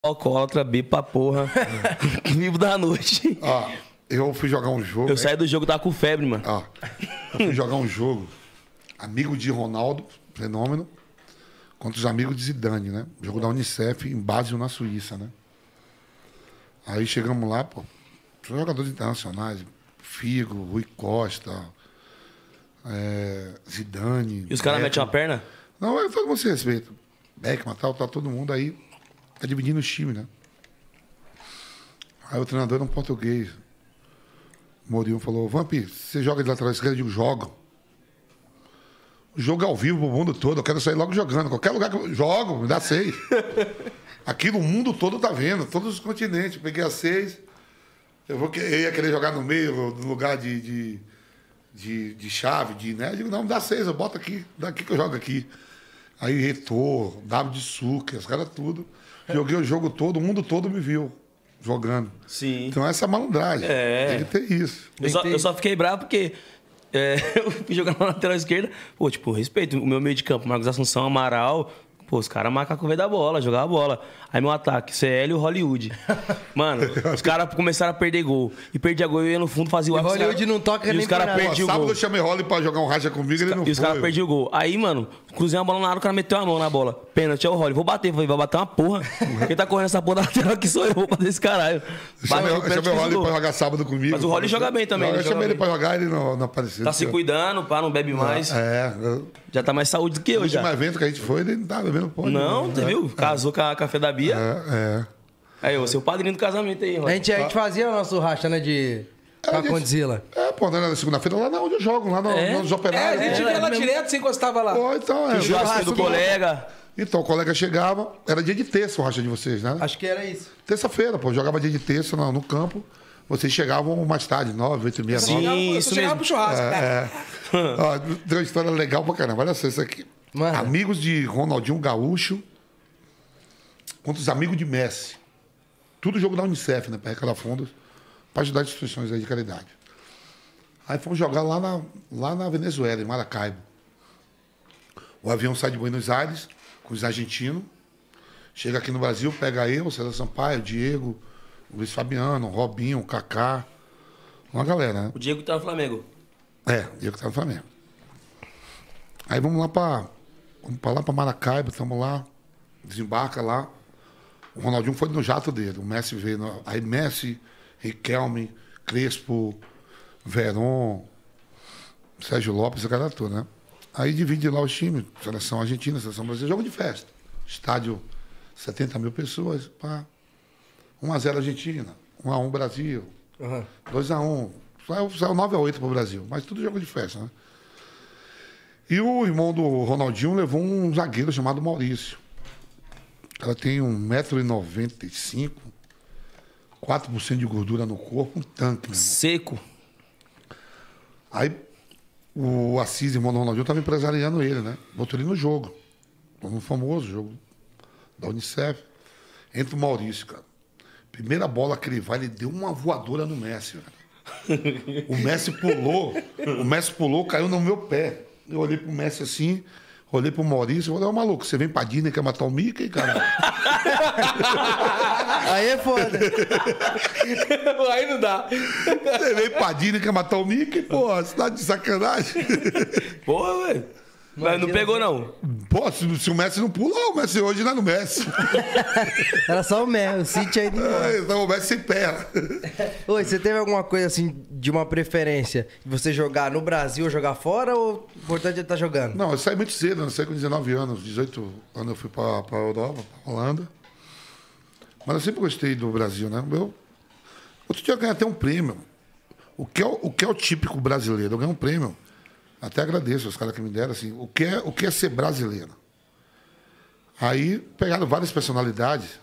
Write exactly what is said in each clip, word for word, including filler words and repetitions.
Alcoólatra, B pra porra. Vivo da noite. Ó, eu fui jogar um jogo. Eu saí do jogo, tava com febre, mano. Ó, eu fui jogar um jogo. Amigo de Ronaldo, fenômeno, contra os amigos de Zidane, né? Jogo da Unicef em Basel, na Suíça, né? Aí chegamos lá, pô, são jogadores internacionais, Figo, Rui Costa, é, Zidane. E os caras Beckham. metem uma perna? Não, é todo mundo se respeita. Beckman, tal, tá todo mundo aí, tá dividindo os times, né? Aí o treinador era um português. O Mourinho falou, Vampi, você joga de lateral esquerdo? Eu digo, jogo. O jogo é ao vivo pro mundo todo, eu quero sair logo jogando. Qualquer lugar que eu jogo, me dá seis. Aqui no mundo todo tá vendo, todos os continentes. Eu peguei a seis. Eu, vou, eu ia querer jogar no meio, no lugar de, de, de, de chave, de, né? Eu digo, não, me dá seis, eu boto aqui, daqui que eu jogo aqui. Aí Reitor, W de Sucre, os caras tudo. Joguei o jogo todo, o mundo todo me viu jogando. Sim. Então essa é a malandragem. É. Tem que ter isso. Eu só, eu só fiquei bravo porque é, eu fui jogar na lateral esquerda. Pô, tipo, respeito o meu meio de campo, Marcos Assunção, Amaral. Pô, os caras marcam com o veio da bola, jogar a bola. Aí meu ataque, C L e o Hollywood. Mano, os caras começaram a perder gol. E perdia gol, eu ia no fundo fazia o E o Hollywood não toca e nem os caras pra nada. perdiam o Sábado gol. eu chamei Rolly pra jogar um racha comigo, ele não E os foi. caras perdiam o gol. Aí, mano, cruzei a bola na área, o cara meteu a mão na bola. Pênalti, é o Rolly. Vou bater, falei, vai bater uma porra. Quem tá correndo essa porra da lateral aqui sou eu, vou bater esse caralho. Eu chamei, Bateu o eu pênalti, chamei o fez o Rolly gol. pra jogar sábado comigo. Mas o Rolly joga bem também, Não, ele eu chamei joga ele pra jogar, ele não, não apareceu. Tá se cuidando, pá, não bebe mais. É, eu, Já tá mais saúde do que o eu último já. evento que a gente foi, ele não tava bebendo porra. Não, nenhuma, você né? viu? Casou com a café da Bia. É, é. Aí, você é o padrinho do casamento aí, A Rolly. gente, a gente fazia o nosso racha, né, de... Com a gente- Condzilla. É, pô, né, na segunda-feira lá onde eu jogo, lá no, É? nos É, operários. a gente né? ia lá direto, você encostava lá. Pô, então, é. O churrasco do tudo- colega. Então, o colega chegava, era dia de terça o racha de vocês, né? Acho que era isso. Terça-feira, pô, jogava dia de terça no, no campo. Vocês chegavam mais tarde, nove, oito e meia, Sim. nove. Chegava- eu isso só chegava mesmo. pro churrasco. É. Ó, tem uma história legal pra caramba. Olha só isso aqui. Mano. Amigos de Ronaldinho Gaúcho contra os amigos de Messi. Tudo jogo da Unicef, né? Para arrecadar fundos, para ajudar instituições aí de caridade. Aí fomos jogar lá na, lá na Venezuela, em Maracaibo. O avião sai de Buenos Aires com os argentinos. Chega aqui no Brasil, pega eu, César Sampaio, Diego, Luiz Fabiano, Robinho, Kaká. Uma galera, né? O Diego tá no Flamengo. É, Diego tá no Flamengo. Aí vamos lá pra. Vamos pra lá pra Maracaibo, estamos lá, desembarca lá. O Ronaldinho foi no jato dele, o Messi veio. No, aí Messi, Riquelme, Crespo, Veron, Sérgio Lopes, a cara toda, né? Aí divide lá os times, seleção argentina, seleção brasileira, jogo de festa. Estádio, setenta mil pessoas, pá. um a zero Argentina, um a um Brasil, Uhum. dois a um. Saiu, saiu nove a oito pro Brasil, mas tudo jogo de festa, né? E o irmão do Ronaldinho levou um zagueiro chamado Maurício. Ela tem um metro e noventa e cinco, quatro por cento de gordura no corpo, um tanque, meu irmão. Seco. Aí o Assis, irmão do Ronaldinho, estava empresariando ele, né? Botou ele no jogo. No famoso jogo da Unicef. Entra o Maurício, cara. Primeira bola que ele vai, ele deu uma voadora no Messi, velho. O Messi pulou, o Messi pulou, caiu no meu pé. Eu olhei pro Messi assim, olhei pro Maurício e falei, ô maluco, você vem pra Disney, quer matar o Mickey, cara? Aí é foda. Aí não dá. Você vem pra Disney, quer matar o Mickey? Pô, você tá de sacanagem. Porra, velho. Mas não pegou, não. Pô, se, se o Messi não pula, o Messi hoje não é no Messi. Era só o Mer, o City aí. de- É, então o Messi sem perna. Oi, você teve alguma coisa assim de uma preferência de você jogar no Brasil ou jogar fora ou o importante é estar jogando? Não, eu saí muito cedo, né? Eu saí com dezenove anos, dezoito anos eu fui pra, pra Europa, pra Holanda. Mas eu sempre gostei do Brasil, né? Eu, outro dia eu ganhei até um prêmio. O que, é, o o que é o típico brasileiro? Eu ganhei um prêmio. Até agradeço aos caras que me deram, assim. O que é, o que é ser brasileiro? Aí pegaram várias personalidades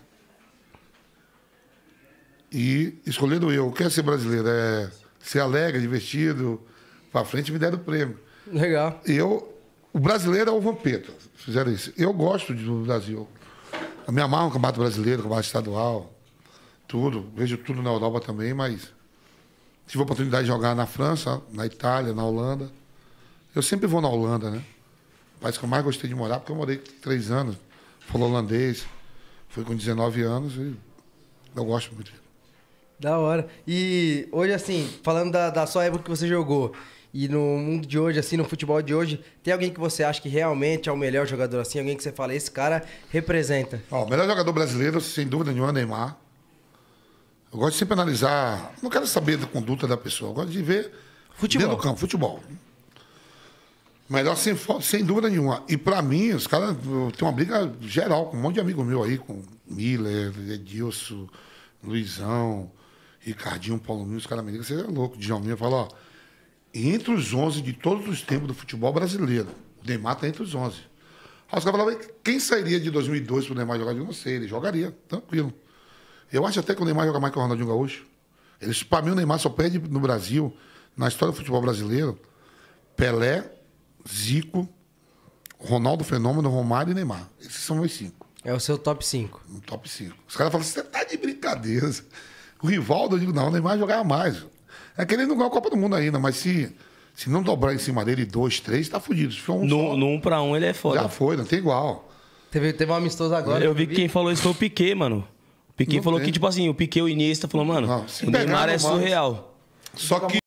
e escolheram eu. O que é ser brasileiro? É ser alegre, divertido, pra frente, e me deram o prêmio. Legal. Eu, o brasileiro é o Vampeta, fizeram isso. Eu gosto do Brasil. Eu me amarro no campeonato brasileiro, campeonato estadual, tudo. Vejo tudo na Europa também, mas tive a oportunidade de jogar na França, na Itália, na Holanda. Eu sempre vou na Holanda, né? O país que eu mais gostei de morar, porque eu morei três anos, falo holandês, Foi com dezenove anos e eu gosto muito dele. Da hora. E hoje, assim, falando da, da sua época que você jogou, e no mundo de hoje, assim, no futebol de hoje, tem alguém que você acha que realmente é o melhor jogador, assim? Alguém que você fala, esse cara representa? Ó, o melhor jogador brasileiro, sem dúvida nenhuma, é Neymar. Eu gosto de sempre analisar, não quero saber da conduta da pessoa, eu gosto de ver Futebol. dentro do campo, futebol. Melhor sem, fo- sem dúvida nenhuma. E pra mim, os caras tem uma briga geral com um monte de amigo meu aí, com Miller, Edilson, Luizão, Ricardinho, Paulo Nunes, os caras me ligam, você é louco. Djalminha fala, ó, entre os onze de todos os tempos do futebol brasileiro, o Neymar tá entre os onze. Aí os caras falavam, quem sairia de dois mil e dois pro Neymar jogar? Eu não sei, ele jogaria, tranquilo. Eu acho até que o Neymar joga mais que o Ronaldinho Gaúcho. Eles, pra mim, o Neymar só perde no Brasil, na história do futebol brasileiro, Pelé, Zico, Ronaldo Fenômeno, Romário e Neymar. Esses são os cinco. É o seu top cinco. No top cinco. Os caras falam, você tá de brincadeira. O Rivaldo, eu digo, não, o Neymar jogava mais. É que ele não ganhou a Copa do Mundo ainda, mas se, se não dobrar em cima dele dois, três, tá fudido. Se for um No, só, no um pra um ele é foda. já foi, não tem igual. Teve, teve um amistoso agora. Eu vi que quem falou isso foi o Piquet, mano. O Piquet Não falou tem. que, tipo assim, o Piquet, o Iniesta, falou, mano, Não, se o Neymar pegar, é não vai. surreal. Só que